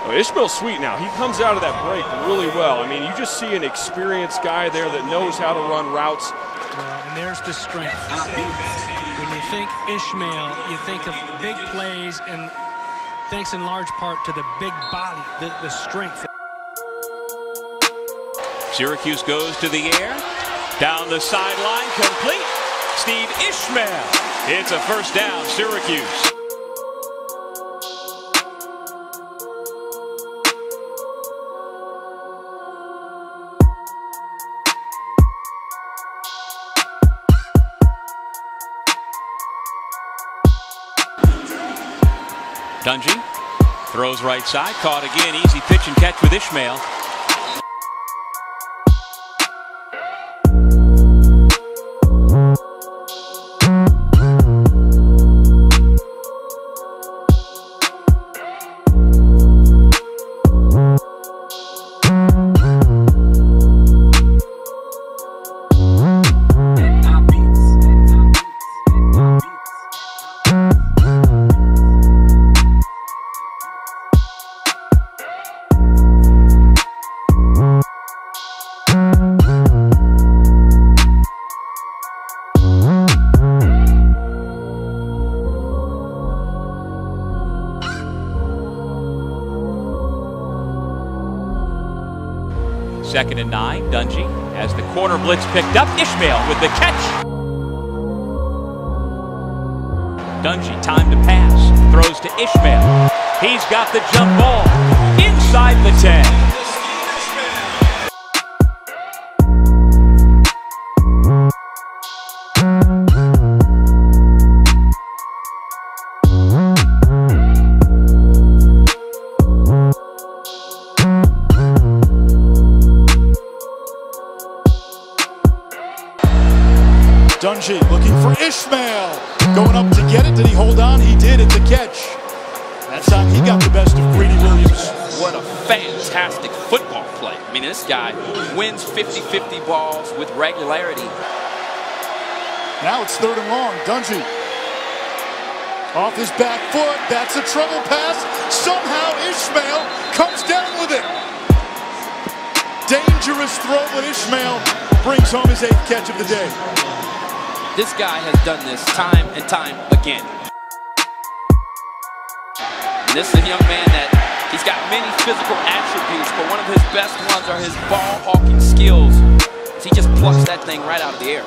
Oh, Ishmael's sweet now. He comes out of that break really well. I mean, you just see an experienced guy there that knows how to run routes. And there's the strength. When you think Ishmael, you think of big plays, and thanks in large part to the big body, the strength. Syracuse goes to the air. Down the sideline, complete. Steve Ishmael. It's a first down, Syracuse. Dungy throws right side, caught again, easy pitch and catch with Ishmael. Second and 9, Dungy as the corner blitz picked up. Ishmael with the catch. Dungy, time to pass, throws to Ishmael. He's got the jump ball inside the 10. Dungy looking for Ishmael. Going up to get it. Did he hold on? He did. It's a catch. That time he got the best of Greedy Williams. What a fantastic football play. I mean, this guy wins 50-50 balls with regularity. Now it's 3rd and long. Dungy off his back foot. That's a trouble pass. Somehow Ishmael comes down with it. Dangerous throw, but Ishmael brings home his 8th catch of the day. This guy has done this time and time again. And this is a young man that he's got many physical attributes, but one of his best ones are his ball hawking skills. He just plucks that thing right out of the air.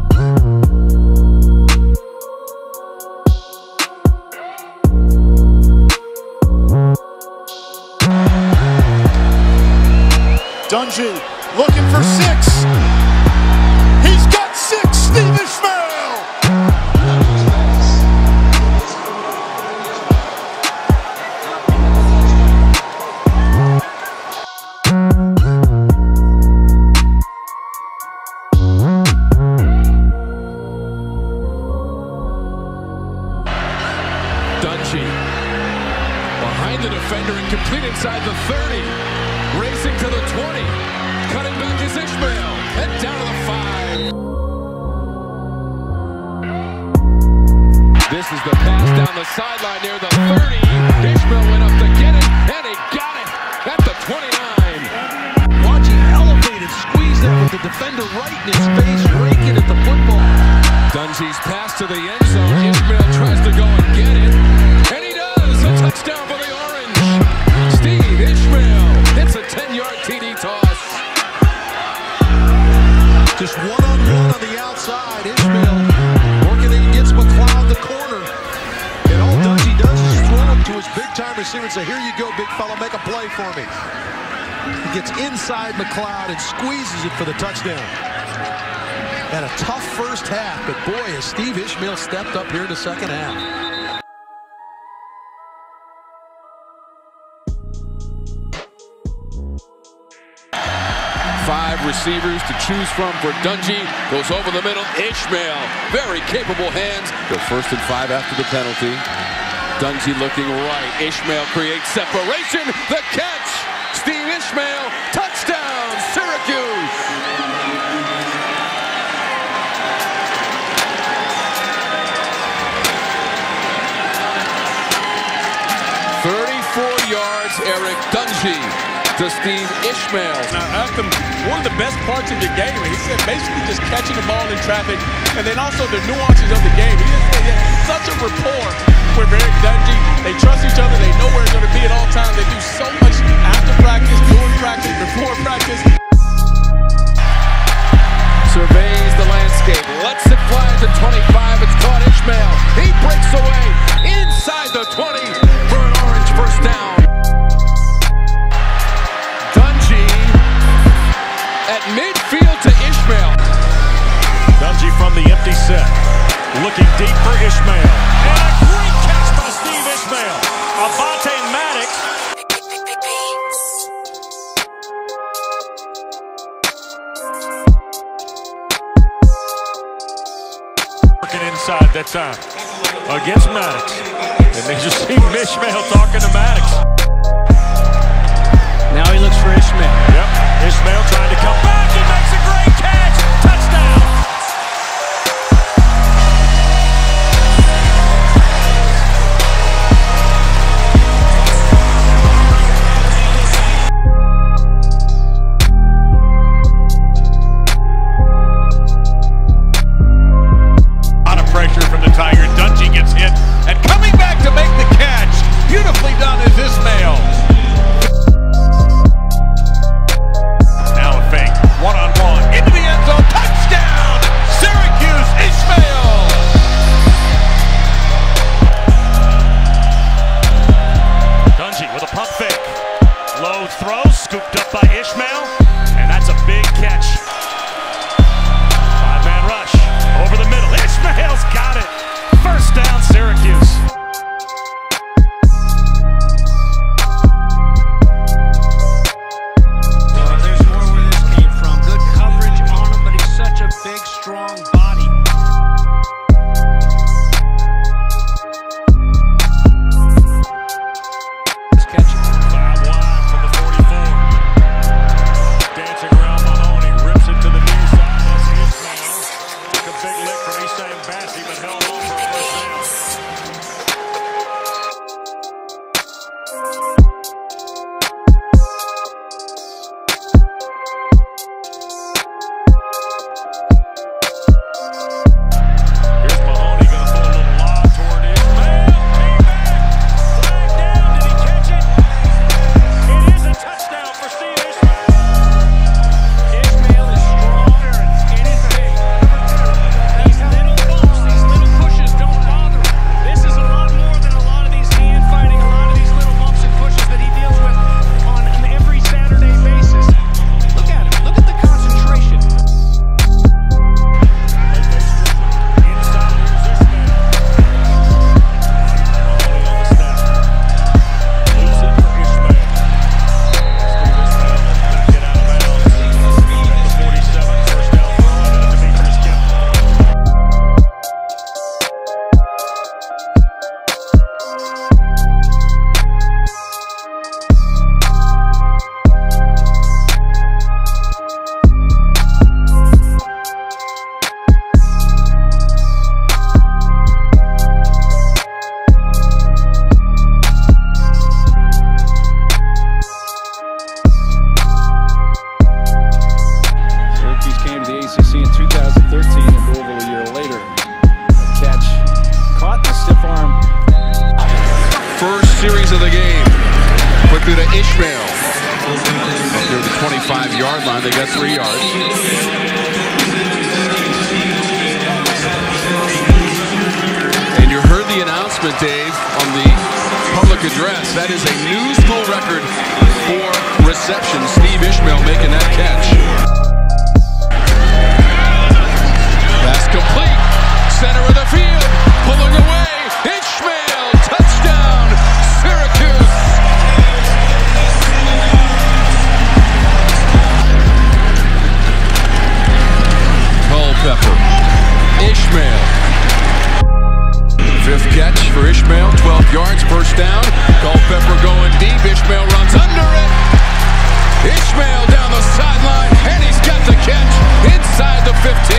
Dungy looking for 6. He's got 6. Steve Ishmael. Dungy behind the defender and complete inside the 30. Racing to the 20. Cutting back is Ishmael. And down to the 5. This is the pass down the sideline near the 30. Ishmael went up to get it, and he got it at the 29. Watch him elevated, squeeze that with the defender right in his face, raking at the football. Dungy's pass to the end zone. Ishmael tries to go and get it, and he does. A touchdown for the Orange. Steve Ishmael hits a 10-yard TD toss. Just one-on-one on the outside. Ishmael working against McLeod, the corner. And all Dungy does is throw him to his big-time receiver and say, here you go, big fella, make a play for me. He gets inside McLeod and squeezes it for the touchdown. Had a tough first half, but boy, has Steve Ishmael stepped up here in the second half. 5 receivers to choose from for Dungy. Goes over the middle. Ishmael, very capable hands. Go 1st and 5 after the penalty. Dungy looking right. Ishmael creates separation. The catch. Steve Ishmael. Touchdown, Syracuse. Yards Eric Dungey to Steve Ishmael. Now, one of the best parts of the game, he said basically just catching the ball in traffic, and then also the nuances of the game. He has such a rapport with Eric Dungey. They trust each other. They know where it's going to be at all times. They do so much after practice, during practice, before practice. Surveys the landscape, lets it fly to 25. It's caught Ishmael. He breaks away inside the 20 for an Orange first down. Dungey at midfield to Ishmael. Dungey from the empty set, looking deep for Ishmael. And a great catch by Steve Ishmael. Avonte Maddox. Working inside that time against Maddox. And they just see Ishmael talking to Maddox. Now he looks for Ishmael. Yep, Ishmael trying to come back. He makes a great catch. Touchdown. Scooped up by Ishmael, and that's a big catch. Five-man rush over the middle. Ishmael's got it. First down, Syracuse. There's more where this came from. Good coverage on him, but he's such a big, strong body. This catch. Series of the game. Quickly to Ishmael. Up near the 25-yard line. They got 3 yards. And you heard the announcement, Dave, on the public address. That is a new school record for reception. Steve Ishmael making that catch. Pass complete. Center of the field. Pulling away. Ishmael. Touchdown. Syracuse. Culpepper. Ishmael. Fifth catch for Ishmael. 12 yards. First down. Culpepper going deep. Ishmael runs under it. Ishmael down the sideline. And he's got the catch inside the 15.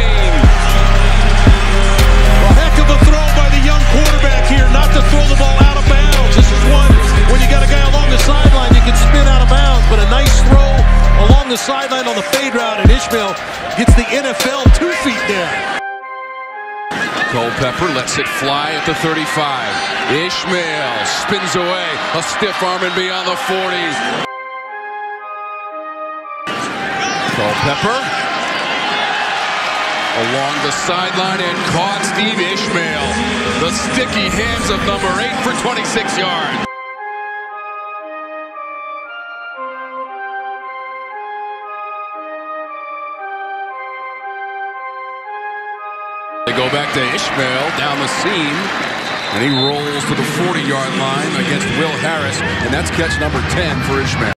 A heck of a throw by the young quarterback here, not to throw the ball out of bounds. This is one, when you got a guy along the sideline, you can the sideline on the fade route, and Ishmael gets the NFL 2 feet down. Culpepper lets it fly at the 35. Ishmael spins away. A stiff arm and beyond the 40. Culpepper along the sideline and caught Steve Ishmael. The sticky hands of number 8 for 26 yards. They go back to Ishmael down the seam, and he rolls to the 40-yard line against Will Harris, and that's catch number 10 for Ishmael.